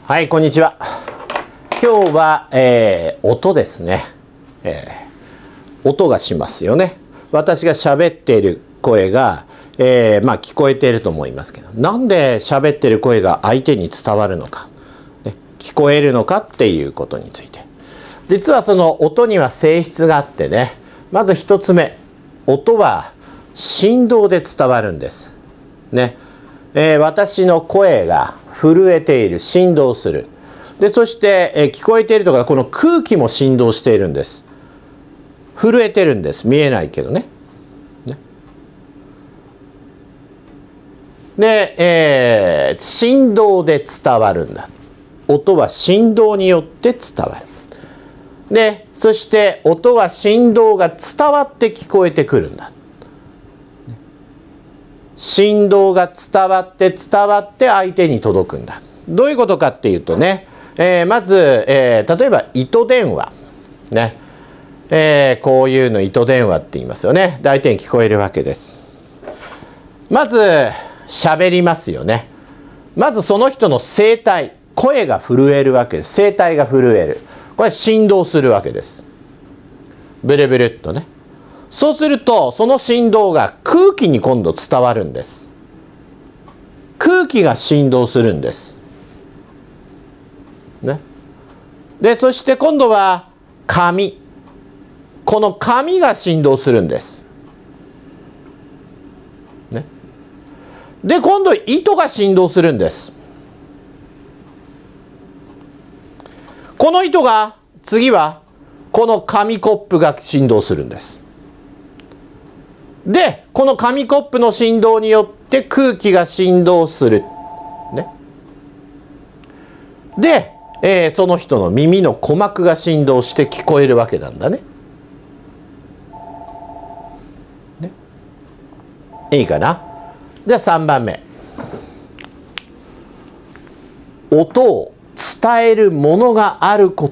はい、こんにちは。今日は、音ですね、音がしますよね。私が喋っている声が、聞こえていると思いますけど、なんで喋っている声が相手に伝わるのか、ね、聞こえるのかっていうことについて。実はその音には性質があってね、まず一つ目、音は振動で伝わるんです。ね。私の声が震えている、振動する。で、そして、聞こえているとか、この空気も振動しているんです。震えてるんです。見えないけどね。で、振動で伝わるんだ。音は振動によって伝わる。で、そして音は振動が伝わって聞こえてくるんだ。振動が伝わって相手に届くんだ。どういうことかっていうとね、まず、例えば糸電話。ね。こういうの糸電話って言いますよね。相手に聞こえるわけです。まず、喋りますよね。まずその人の声帯、声が震えるわけです。声帯が震える。これ振動するわけです。ブルブルっとね。そうすると、その振動が空気に今度伝わるんです。空気が振動するんです。ね。で、そして今度は紙。この紙が振動するんです。ね。で、今度糸が振動するんです。この糸が、次は、この紙コップが振動するんです。で、この紙コップの振動によって空気が振動する。ね。で、その人の耳の鼓膜が振動して聞こえるわけなんだね。ね。いいかな。じゃあ3番目。音を伝えるものがあること。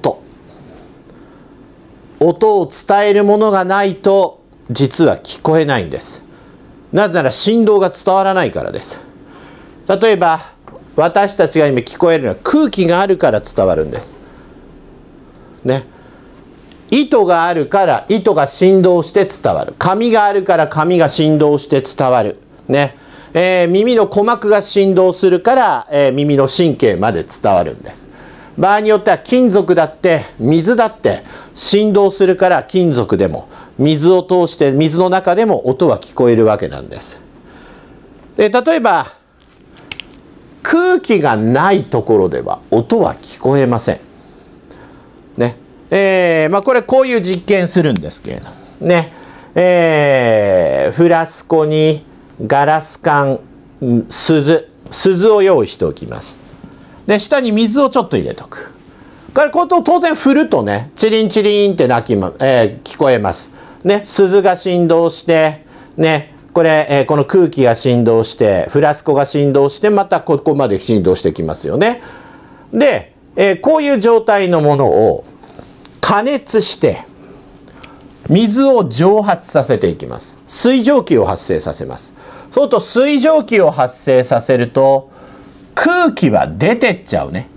音を伝えるものがないと実は聞こえないんです。なぜなら振動が伝わらないからです。例えば私たちが今聞こえるのは空気があるから伝わるんです。ね。糸があるから糸が振動して伝わる。紙があるから紙が振動して伝わる。ね。耳の鼓膜が振動するから、耳の神経まで伝わるんです。場合によっては金属だって水だって振動するから金属でも水を通して水の中でも音は聞こえるわけなんです。で、例えば空気がないところでは音は聞こえません。ね。これこういう実験するんですけれどもね。フラスコにガラス管、鈴を用意しておきます。で、下に水をちょっと入れとく。これ当然振るとね、チリンチリンって聞こえます。ね、鈴が振動して、ね、この空気が振動して、フラスコが振動して、またここまで振動してきますよね。で、こういう状態のものを加熱して、水を蒸発させていきます。水蒸気を発生させます。そうすると水蒸気を発生させると、空気は出てっちゃうね。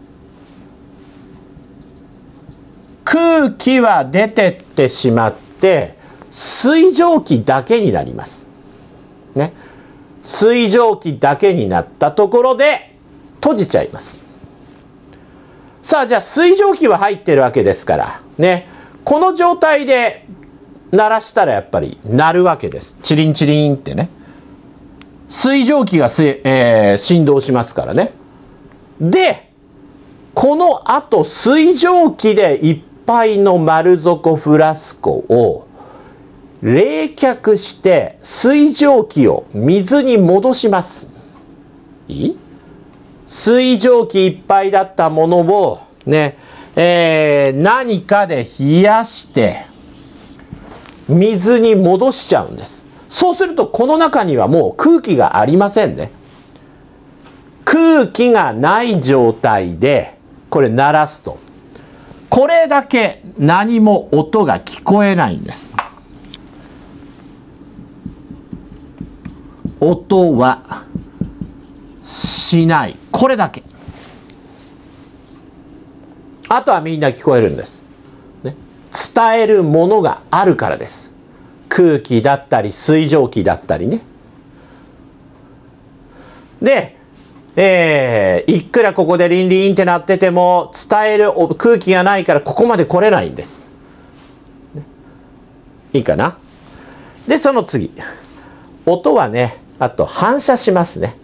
空気は出てってしまって、水蒸気だけになります。ね。水蒸気だけになったところで閉じちゃいます。さあ、じゃあ水蒸気は入ってるわけですから、ね。この状態で鳴らしたらやっぱり鳴るわけです。チリンチリンってね。水蒸気が振動しますからね。で、この後水蒸気でいっぱいの丸底フラスコを冷却して水蒸気を水に戻します。いい？水蒸気いっぱいだったものをね、何かで冷やして水に戻しちゃうんです。そうするとこの中にはもう空気がありませんね。空気がない状態でこれ鳴らすとこれだけ何も音が聞こえないんです。音はしない。これだけ。 あとはみんな聞こえるんです。ね、伝えるものがあるからです。空気だったり水蒸気だったりね。で、いくらここでリンリンってなってても伝える空気がないからここまで来れないんです。ね、いいかな。でその次、音はね、あと反射しますね。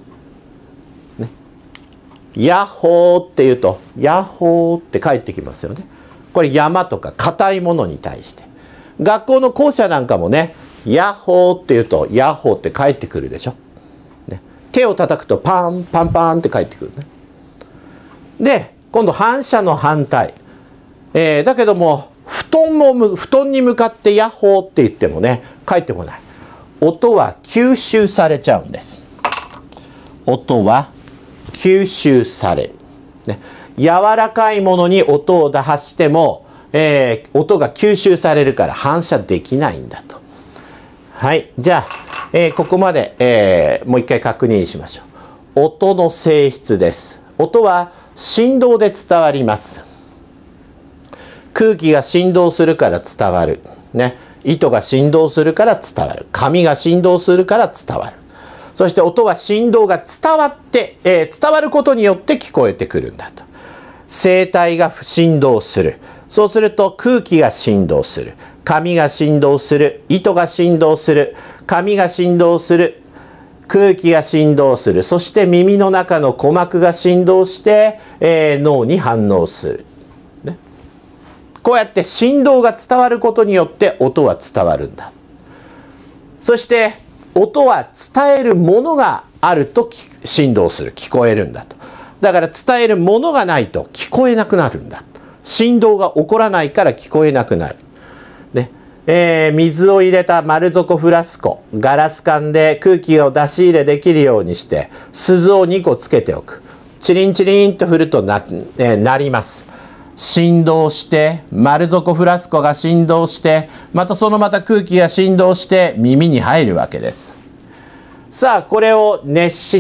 ヤッホーって言うとヤッホーって返ってきますよね。これ山とか硬いものに対して。学校の校舎なんかもね、ヤッホーって言うとヤッホーって返ってくるでしょ。ね、手を叩くとパンパンパンって返ってくるね。で今度反射の反対、だけども布団に向かってヤッホーって言ってもね返ってこない。音は吸収されちゃうんです。音は吸収される、ね、柔らかいものに音を出しても、音が吸収されるから反射できないんだと。はい、じゃあ、ここまで、もう一回確認しましょう。音の性質です。音は振動で伝わります。空気が振動するから伝わる、ね、糸が振動するから伝わる、紙が振動するから伝わる。そして音は振動が伝わって、伝わることによって聞こえてくるんだと。声帯が振動する。そうすると空気が振動する。紙が振動する。糸が振動する。紙が振動する。空気が振動する。そして耳の中の鼓膜が振動して、脳に反応する。ね、こうやって振動が伝わることによって音は伝わるんだ。そして音は伝えるものがあると振動する、聞こえるんだと。だから伝えるものがないと聞こえなくなるんだ。振動が起こらないから聞こえなくなる。ね、水を入れた丸底フラスコ、ガラス管で空気を出し入れできるようにして鈴を2個つけておく。チリンチリンと振ると鳴ります。振動して丸底フラスコが振動してまた空気が振動して耳に入るわけです。さあこれを熱して、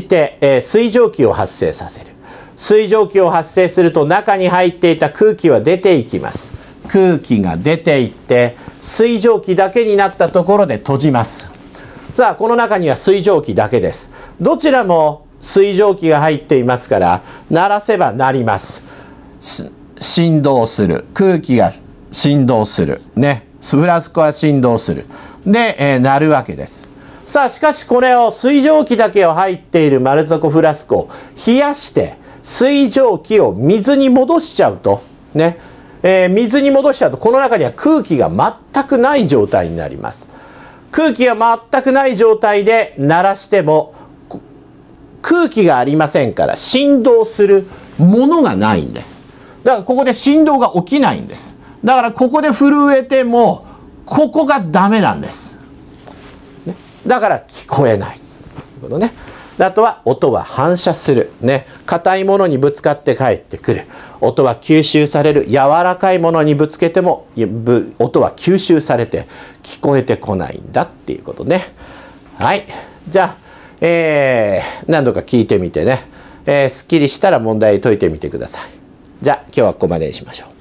水蒸気を発生させる。水蒸気を発生すると中に入っていた空気は出ていきます。空気が出ていって水蒸気だけになったところで閉じます。さあこの中には水蒸気だけです。どちらも水蒸気が入っていますから鳴らせば鳴ります。振動する、空気が振動する、ね、フラスコが振動するで、鳴るわけです。さあしかしこれを水蒸気だけを入っている丸底フラスコを冷やして水蒸気を水に戻しちゃうとね、水に戻しちゃうとこの中には空気が全くない状態になります。空気が全くない状態で鳴らしても空気がありませんから振動するものがないんです。だからここで振動が起きないんです。だからここで震えてもここがダメなんです。ね、だから聞こえない。ということね。あとは音は反射する。ね、硬いものにぶつかって帰ってくる。音は吸収される。柔らかいものにぶつけても音は吸収されて聞こえてこないんだっていうことね。はい。じゃあ、何度か聞いてみてね、すっきりしたら問題解いてみてください。じゃあ今日はここまでにしましょう。